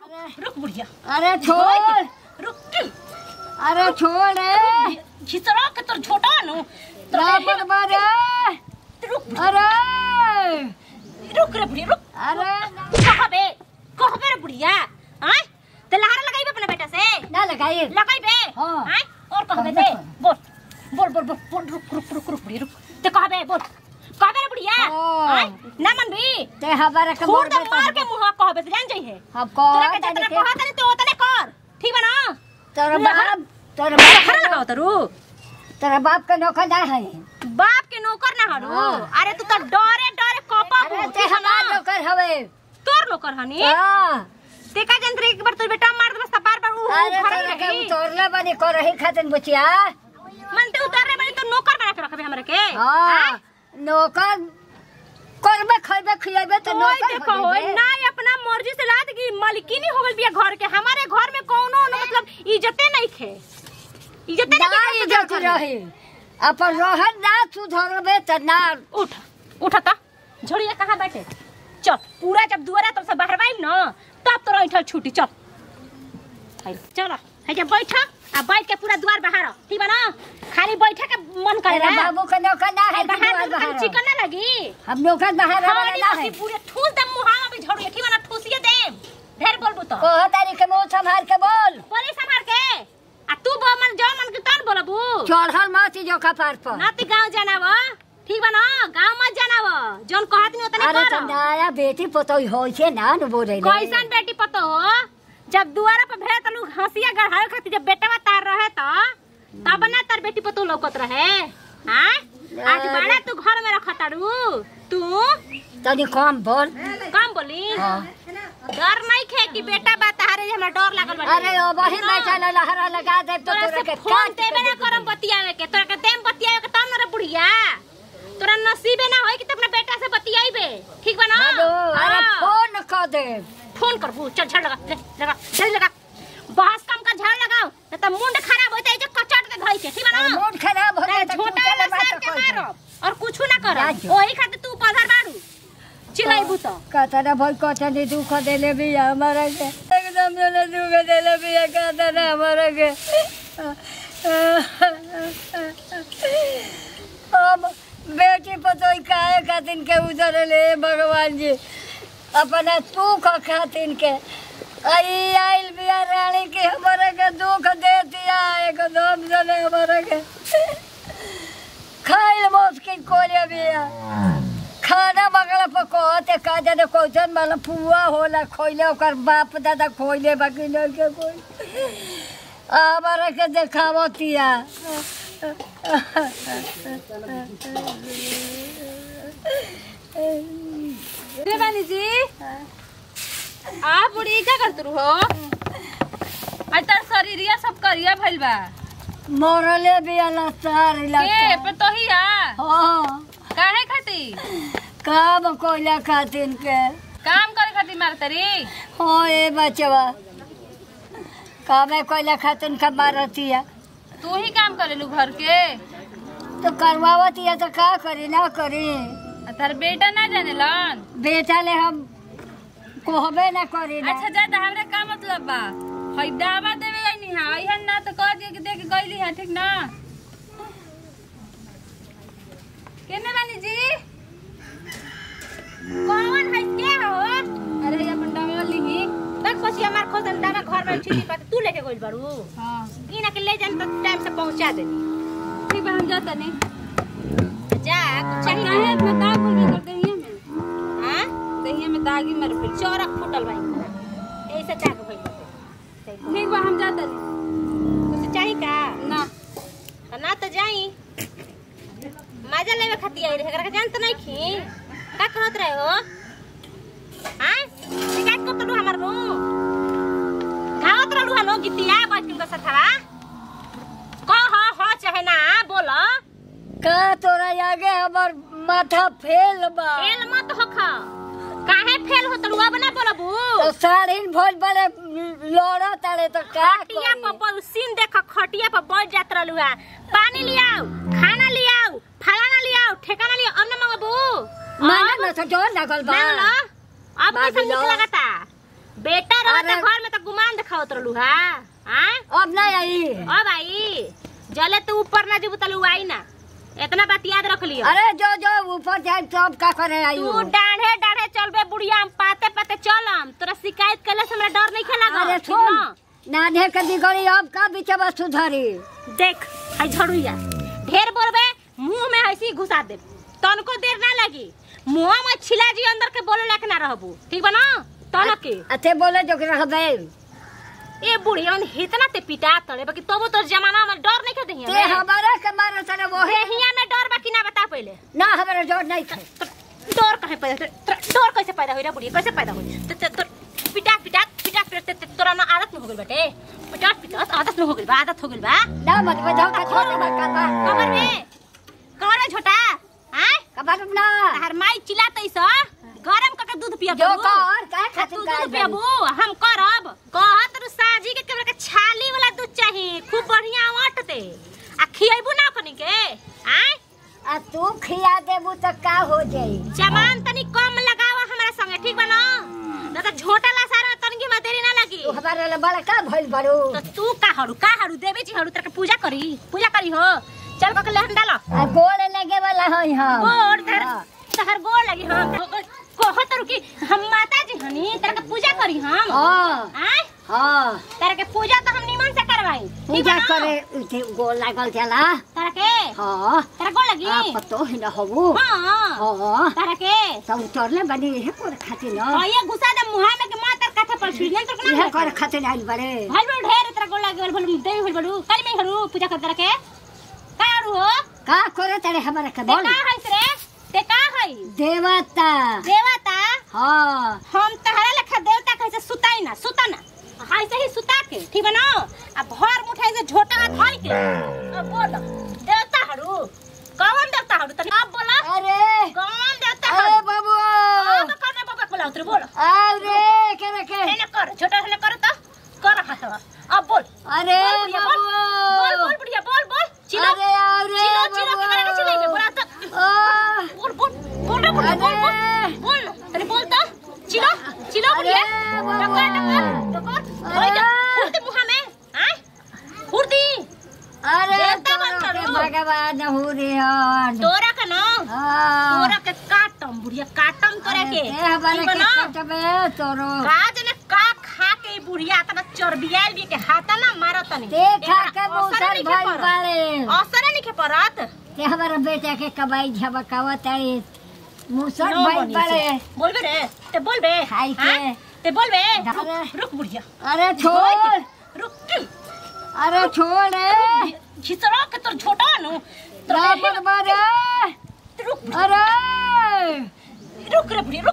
रुक बुढ़िया। अरे छोड़, रुक। अरे छोड़ रे, घिसरा के तोर छोटा नु मत मार। रुक। अरे रुक रे बुढ़िया रुक। अरे कहबे रे बुढ़िया आय ते लहरा लगाइबे अपने बेटा से ना लगाइए लगाइबे हां आय और कहबे दे बोल रुक बुढ़िया रुक ते कहबे बोल कहबे रे बुढ़िया आय ना मन भी ते हमारा के बोल दे मार के मुंह कहबे जान जाई है हम को तोरा के जितना कहत नहीं तो उतने कर ठीक बा ना तेरा बाप लहरा लगाओ तरू तेरा बाप का नौकर ना है बाप के नौकर ना हनु अरे तू तो डरे कपा अरे ते हमार नौकर हवे तोर नौकर हनी हां ते का जंत्र एक बार तोर बेटा मार दे बस बार ऊ अरे के उतरले बनी को रही खातिन बचिया मन ते उतारे बनी तो नौकर बना के रखबे हमरे के हां नौकर करबे खइबे खियाबे तो नौकर देखो होय ना अपना मर्जी से लाद की मालिकिनी हो गल बिया घर के हमारे घर में कोनो मतलब इज्जते नहीं खे इज्जते नहीं इज्जत रही अपन रहन ना सुधरबे त ना उठ ता झोड़िया कहां बैठे चल पूरा जब दुआरा तब से बाहर आइल न तब तो रहिठल छुटी चल चल है के बैठ आ बैठ के पूरा द्वार बाहर ठीक बा ना खाली बैठे के मन करे तेरा बाबू का नौकर ना है बाहर चिकन ना लगी हम नौकर बाहर वाला ना है पूरे ठूस दम मुहावा में झोड़िया ठीक बा ना ठूसिए दे ढेर बोलबू तो को तारी के मुंह संभाल के बोल बोली संभाल के आ तू मन जो मन के तन बोलबू चढ़ल माची जो कपार पर नाती गांव जानाव ठीक बा ना गांव मत जानाव जोन कहत नहीं उतने कर अरे नया बेटी पतोई होय छे ना न बोले कैसन बेटी पतो हो जब दुआरा पर भेड़ तलू हंसिया गढ़ाए खाती जब बेटा तार रहे तो तब ना तार बेटी पतो लौकत रहे हां आज बड़ा तू घर में रखत तारू तू तनी कम बोल कम बोली डर नहीं खे कि बेटा बा तारे हमरा डर लागल बा अरे ओ बहिन बैठा लहरा लगा दे तो तोरा के फोन देबे ना करम बतियावे के तोरा के देम बतियावे के तब न रे बुढ़िया तोरा नसीबे ना होई कि त अपना बेटा से बतियाइबे ठीक बा ना अरे फोन कर दे फोन करबू चल झड़ लगा जल्दी लगा बहस कम का झाड़ लगाओ न त मुंड खराब होते जे कचट दे धई के ठीक बा ना मुंड खराब हो गया तो छोटा वाला सर के मारो और कुछ ना कर ओही खातिर तू पधर बाड़ू चिल्लाइबू तो कतना भई कटनी दुख देले भी हमारा के एकदम ने दुख देले भी कतना हमारा के अब बेटी पतोई काहे खातिन के उधर ले भगवान जी अपना तू का खातिन के आई आइल बिया रानी के हमारा के दुख दे दिया एकदम जने हमारा के खाइल मुश्किल कोले बिया खाना मगला पकोते का जाने कोचन वाला पुआ होला खोइले ओकर बाप दादा खोइले बाकी न के कोई हमारा के देखावतिया देवानी जी आप बुढ़ी क्या करत हो आज तर शरीरिया सब करिया भइल बा मोरले बिया लसार के पे तो ही हां काहे खाती काम कोइला खातिन के काम करे खाती मारतरी हो ए बचवा कामे कोइला खातिन का मारतिया तू ही काम करेलू घर के तो करवावतिया तो का करी ना करी तार बेटा ना जानेलन बेटा ले हम कहबे ना करी ना अच्छा जा हमरा का मतलब बा हई दावा देवे गइनी हां इहन ना तो कह दे के देख गइली है ठीक ना केने बानी जी कौन है के हो अरे अपन दावा लिही तक पछी हमार खोजन दावा घर में छिटी पात तू लेके गइल बारू हां इना के ले जान तो टाइम से पहुंचा देनी ठीक बा हम जाता नहीं जा कुछ काहे इतना दाग हो गया दहिया में हां दहिया में दागी मर फिर चौरक फुटल भाई ऐसे दाग भइल ठीक बा हम जाता नहीं कुछ चाहिए का ना तो जाई मजा लेवे खाती आई रे एकरा जान तो नहीं खी का कहत रहे हो हां शिकायत करत रहू हमर नु खावत रहू हनो गितिया बचकिन का सथवा कह हो चाहे ना बोलो का तोरा आगे हमर माथा फेल बा फेल मत होखा काहे फेल होत रुआ बना बोलबू तो साड़ीन भोज बड़े लोड़ा तारे तो का खटिया पर सीन देख खटिया पर बैठ जात रहलू है पानी लियाओ खाना लियाओ फलाना लियाओ ठेकाना लियाओ अब ना मंगबू माने न तो जोर लागल बा अब कैसे निक लगता बेटा रहता घर में खावत रहलू हां अब नहीं आई। अब आई जले तू ऊपर ना जब तलू आई ना, इतना बात याद रख लियो। अरे जो जो ऊपर जाए सब का करे आई तू डाढ़े डाढ़े चलबे बुढ़िया, हम पाते पाते चलम, तोरा शिकायत कले से हमरा डर नहीं खेला। अरे सुन नाधे के दिगड़ी अब का बिचवा सुधारी। देख आई झड़ुया ढेर बोलबे मुंह में ऐसी घुसा दे, तनको देर ना लगी। मुंह में छिला जी अंदर के बोले लायक ना रहबू, ठीक बा ना? तन के अच्छे बोले जो रहबे ए बुढ़ियन इतना ते पिटा तड़े बाकी तबो तोर जमाना में डर नहीं खेते ते हमारा के मारे तने वो है हिया में डर बाकी ना बता पहले ना हमारा डर नहीं थे। डर कहे पैदा, डर कैसे पैदा होई रे बुढ़िया, कैसे पैदा होई? तो पिटा पिटा पिटा पिटा तोरा ना आदत न हो गेल बेटे, पिटा पिटा आदत न हो गेल बा, आदत हो गेल बा ना मत बजाओ का छोटा बका बा कमर में छोटा हां कबार ना हर माई चिल्लातै स गरम करके दूध पिया जो कर का खातिर का दूध पियाबू हम करब कहत रु साजी के केवल के छाली वाला दूध चाहिए, खूब बढ़िया वटते आ खियबू ना कनी के आय आ तू खिया देबू त का हो जाई। जमान तनी कम लगावा हमरा संगे, ठीक बा ना? ना त झोटा ला सारा तनगी में देरी ना लगी। तू हमारे ले बड़ा का भइल बड़ू तो तू का हरु देबे छी हरु तेरे पूजा करी हो। चल के लेहन डालो आ गोड़ लगे वाला हई हम गोड़ तहर गोड़ लगी हम कहत रु कि हम माता जी हनी तेरे पूजा करी हम। हां आय हां तेरे पूजा तो हम निमन से करवाई, पूजा करे उठे गोड़ लागल जाला तेरे के हां तेरे गोड़ लगी आ पतो ही न होबू हां हां तेरे के सब चोरले बनी है कोर खातिर न हां ये घुसा दे मुहा में के मातर काठा पर छिड़न तो ना ये कोर खातिर आइल बड़े भाई बड़ ढेर तेरे गोड़ लगी बोल देवी होल बड़ू कल में हरु पूजा कर तेरे के का हरु हो का करे तेरे हमारे के बोल का है रे ते का है देवता देवता हां हम तहरा लेखा देवता कैसे सुताई ना सुता ना ऐसे ही सुता के, ठीक बा ना? अब भर मुठाई से झोटा धर के अब बोल देवता हरु कौन देवता हरु तनी अब बोला। अरे कौन देवता अरे हरु बाबू अब करने बाबा बोला उतर बोल अरे के हेने कर छोटा हेने कर तो कर हाथ अब बोल। अरे बोल बोल बुढ़िया बोल चिलो अरे चिलो के बारे में चिल्लाइबे बोला तो बोल बोल तनी बोल तो चिलो बुढ़िया टकर होई जा फुर्ती मुहा में आय फुर्ती अरे भगवान हो रे तोरा का ना तोरा के काटम बुढ़िया काटम तोरा के हमारे के काटबे तोरो काज ने का खा के बुढ़िया तना चर्बियाल भी के हाथा ना मारत नहीं ते खा के मौसर भाई पारे असर नहीं के परत ते हमारा बेटा के कबाई झबकावत है मौसर भाई पारे बोलबे रे ते बोलबे खाई के ते बोलबे रुक बुढ़िया अरे छोड़ रुक अरे छोड़ रे खिसरा के तोर छोटा नु रावण मारे रुक अरे रुक रे बुढ़िया